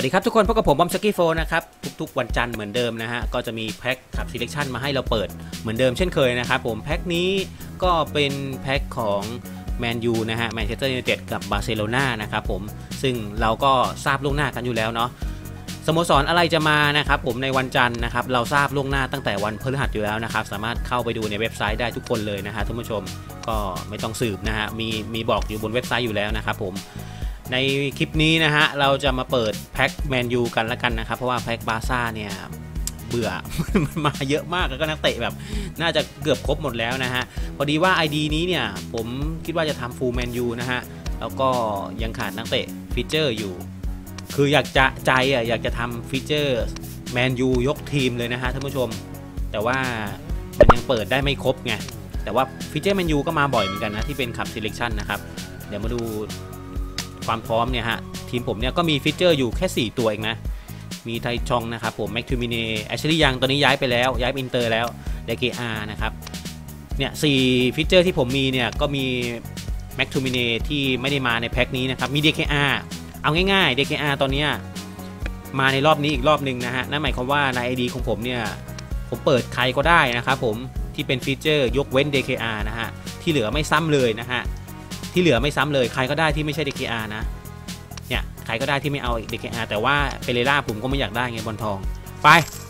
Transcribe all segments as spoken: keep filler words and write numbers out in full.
ดีครับทุกคนพบกับผมบอมสกี้โฟนะครับทุกๆวันจันทร์เหมือนเดิมนะฮะก็จะมีแพ็คขับ Selection มาให้เราเปิดเหมือนเดิมเช่นเคยนะครับผมแพ็คนี้ก็เป็นแพ็คของแมนยูนะฮะแมนเชสเตอร์ยูไนเต็ดกับบาร์เซโลนานะครับผมซึ่งเราก็ทราบล่วงหน้ากันอยู่แล้วเนาะสโมสรอะไรจะมานะครับผมในวันจันทร์นะครับเราทราบล่วงหน้าตั้งแต่วันพฤหัสอยู่แล้วนะครับสามารถเข้าไปดูในเว็บไซต์ได้ทุกคนเลยนะฮะท่านผู้ชมก็ไม่ต้องสืบนะฮะมีมีบอกอยู่บนเว็บไซต์อยู่แล้วนะครับผมในคลิปนี้นะฮะเราจะมาเปิดแพ็คแมนยูกันละกันนะครับเพราะว่าแพ็คบาร์ซ่าเนี่ยเบื่อ มันมาเยอะมากแล้วก็นักเตะแบบน่าจะเกือบครบหมดแล้วนะฮะพอดีว่า ไอ ดี นี้เนี่ยผมคิดว่าจะทำฟูลแมนยูนะฮะแล้วก็ยังขาดนักเตะฟีเจอร์อยู่คืออยากจะใจอ่ะอยากจะทำฟีเจอร์แมนยูยกทีมเลยนะฮะท่านผู้ชมแต่ว่ามันยังเปิดได้ไม่ครบไงแต่ว่าฟีเจอร์แมนยูก็มาบ่อยเหมือนกันนะที่เป็นขับ Selection นะครับเดี๋ยวมาดูความพร้อมเนี่ยฮะทีมผมเนี่ยก็มีฟีเจอร์อยู่แค่สี่ตัวเองนะมีไทชองนะครับผมแม็กทูมิเน่แอชลีย์ยังตอนนี้ย้ายไปแล้วย้ายไปอินเตอร์แล้วเดเกอาร์นะครับเนี่ยสี่ฟีเจอร์ที่ผมมีเนี่ยก็มีแม็กทูมิเน่ที่ไม่ได้มาในแพ็คนี้นะครับมี ดี เค อาร์ เอาง่ายๆ ดี เค อาร์ ตอนนี้มาในรอบนี้อีกรอบนึงนะฮะนั่นหมายความว่าใน ไอ ดี ของผมเนี่ยผมเปิดใครก็ได้นะครับผมที่เป็นฟีเจอร์ยกเว้น ดี เค อาร์ นะฮะที่เหลือไม่ซ้ำเลยนะฮะที่เหลือไม่ซ้ำเลยใครก็ได้ที่ไม่ใช่ ดี เค อาร์ นะเนี่ยใครก็ได้ที่ไม่เอา ดี เค อาร์ แต่ว่าเปเรล่าผมก็ไม่อยากได้ไงบอลทองไป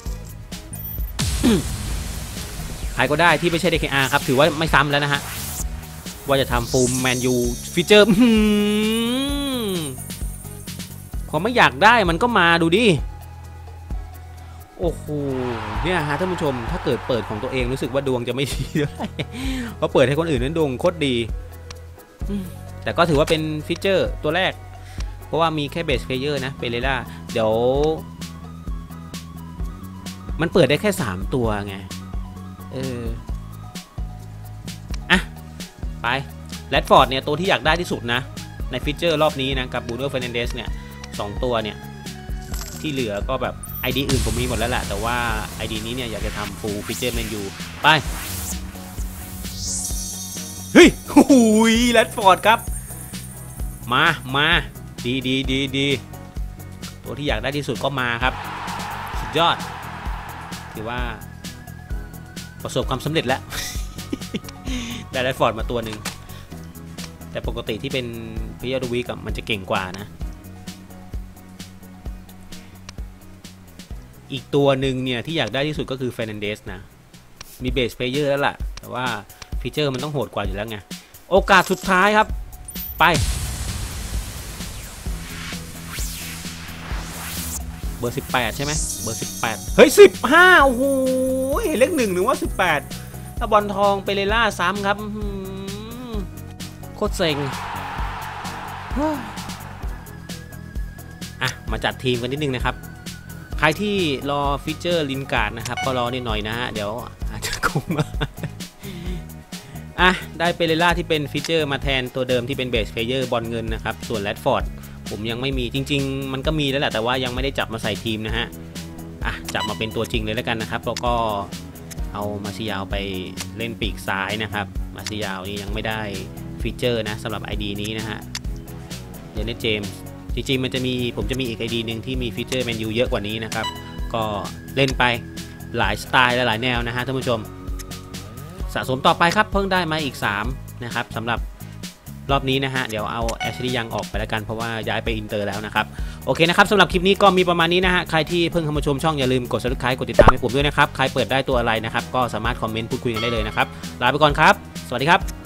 ใครก็ได้ที่ไม่ใช่ ดี เค อาร์ ครับถือว่าไม่ซ้ำแล้วนะฮะว่าจะทำฟูลแมนยูฟีเจอร์พอไม่อยากได้มันก็มาดูดิโอ้โหเนี่ยฮะท่านผู้ชมถ้าเกิดเปิดของตัวเองรู้สึกว่าดวงจะไม่ดีด้วยเพราะเปิดให้คนอื่นนั้นดวงโคตรดีแต่ก็ถือว่าเป็นฟีเจอร์ตัวแรกเพราะว่ามีแค่เบสเพลเยอร์นะเปเรล่าเดี๋ยวมันเปิดได้แค่สามตัวไงเอออ่ะไปแรดฟอร์ดเนี่ยตัวที่อยากได้ที่สุดนะในฟีเจอร์รอบนี้นะกับบูโน่ เฟร์นันเดสเนี่ยสองตัวเนี่ยที่เหลือก็แบบ ไอ ดี อื่นผมมีหมดแล้วแหละแต่ว่า ไอ ดี นี้เนี่ยอยากจะทำฟูลฟีเจอร์แมนยูไปเฮ้ยโอ้ยแรดฟอร์ดครับมามาดีดีดีดีตัวที่อยากได้ที่สุดก็มาครับสุดยอดถือว่าประสบความสำเร็จแล้ว ได้แรดฟอร์ดมาตัวหนึ่งแต่ปกติที่เป็นพิยาดูวีกับมันจะเก่งกว่านะอีกตัวหนึ่งเนี่ยที่อยากได้ที่สุดก็คือเฟร์นันเดสนะมีเบสเพลเยอร์แล้วล่ะแต่ว่าฟีเจอร์มันต้องโหดกว่าอยู่แล้วไงโอกาสสุดท้ายครับไปเบอร์สิบแปดใช่ไหมเบอร์สิบแปดเฮ้ยสิบห้าโอ้โหเห็นเลขหนึ่งหรือว่าสิบแปดถ้าบอลทองเปเรล่าซ้ำครับโคตรเซ็งอ่ะมาจัดทีมกันนิดนึงนะครับใครที่รอฟีเจอร์ลินการ์ดนะครับก็รอนิดหน่อยนะฮะเดี๋ยวอาจจะคงมาอ่ะได้เปเรล่าที่เป็นฟีเจอร์มาแทนตัวเดิมที่เป็นเบสเพลเยอร์บอลเงินนะครับส่วนแรดฟอร์ดผมยังไม่มีจริงๆมันก็มีแล้วแหละแต่ว่ายังไม่ได้จับมาใส่ทีมนะฮะอ่ะจับมาเป็นตัวจริงเลยแล้วกันนะครับแล้วก็เอามาซิยาวไปเล่นปีกซ้ายนะครับมาซิยาวนี่ยังไม่ได้ฟีเจอร์นะสำหรับ ไอ ดี นี้นะฮะเดนเนสเจมส์จริงๆมันจะมีผมจะมีอีก ไอ ดี หนึ่งที่มีฟีเจอร์แมนยูเยอะกว่านี้นะครับก็เล่นไปหลายสไตล์และหลายแนวนะฮะท่านผู้ชมสะสมต่อไปครับเพิ่งได้มาอีกสามนะครับสำหรับรอบนี้นะฮะเดี๋ยวเอาแอชลีย์ยังออกไปแล้วกันเพราะว่าย้ายไปอินเตอร์แล้วนะครับโอเคนะครับสำหรับคลิปนี้ก็มีประมาณนี้นะฮะใครที่เพิ่งเข้ามาชมช่องอย่าลืมกด ซับสไครบ์ กดติดตามให้ผมด้วยนะครับใครเปิดได้ตัวอะไรนะครับก็สามารถคอมเมนต์พูดคุยกันได้เลยนะครับลาไปก่อนครับสวัสดีครับ